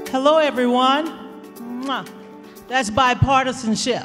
Hello, everyone. Mwah. That's bipartisanship.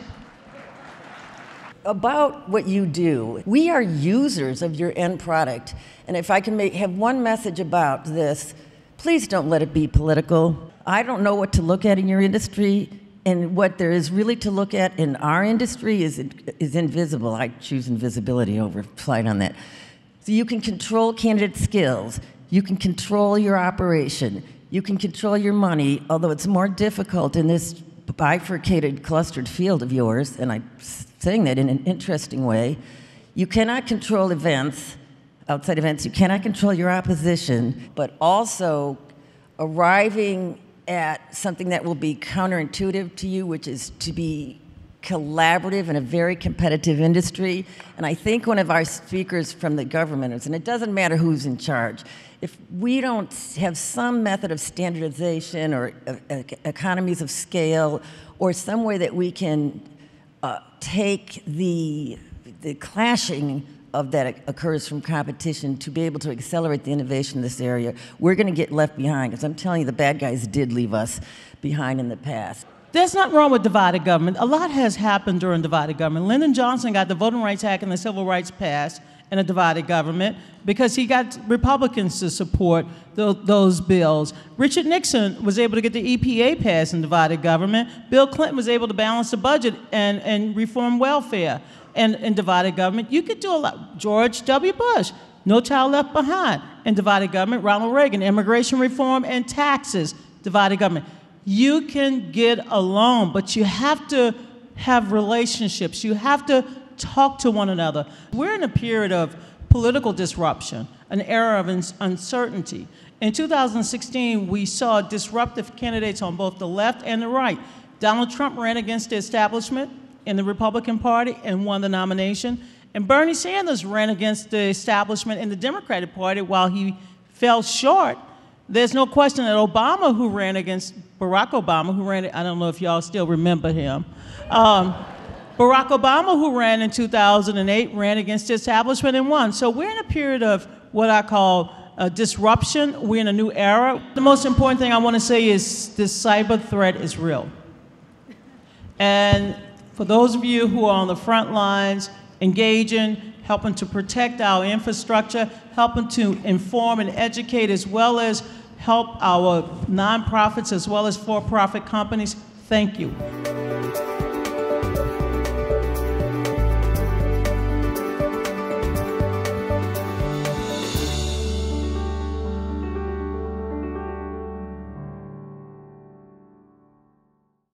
About what you do, we are users of your end product. And if I can have one message about this, please don't let it be political. I don't know what to look at in your industry, and what there is really to look at in our industry is invisible. I choose invisibility over flight on that. So you can control candidate skills. You can control your operation. You can control your money, although it's more difficult in this bifurcated, clustered field of yours, and I'm saying that in an interesting way. You cannot control events, outside events. You cannot control your opposition, but also arriving at something that will be counterintuitive to you, which is to be collaborative in a very competitive industry. And I think one of our speakers from the government is, and it doesn't matter who's in charge, if we don't have some method of standardization or economies of scale or some way that we can take the clashing of that occurs from competition to be able to accelerate the innovation in this area, we're going to get left behind, because I'm telling you, the bad guys did leave us behind in the past. There's nothing wrong with divided government. A lot has happened during divided government. Lyndon Johnson got the Voting Rights Act and the Civil Rights passed in a divided government because he got Republicans to support those bills. Richard Nixon was able to get the EPA passed in divided government. Bill Clinton was able to balance the budget and reform welfare in divided government. You could do a lot. George W. Bush, No Child Left Behind in divided government. Ronald Reagan, immigration reform and taxes, divided government. You can get along, but you have to have relationships. You have to talk to one another. We're in a period of political disruption, an era of uncertainty. In 2016, we saw disruptive candidates on both the left and the right. Donald Trump ran against the establishment in the Republican Party and won the nomination. And Bernie Sanders ran against the establishment in the Democratic Party while he fell short. There's no question that Obama, who ran against Barack Obama, who ran, I don't know if y'all still remember him, Barack Obama, who ran in 2008, ran against the establishment and won. So we're in a period of what I call disruption. We're in a new era. The most important thing I want to say is this cyber threat is real. And for those of you who are on the front lines, engaging, helping to protect our infrastructure, helping to inform and educate, as well as help our nonprofits as well as for-profit companies, thank you.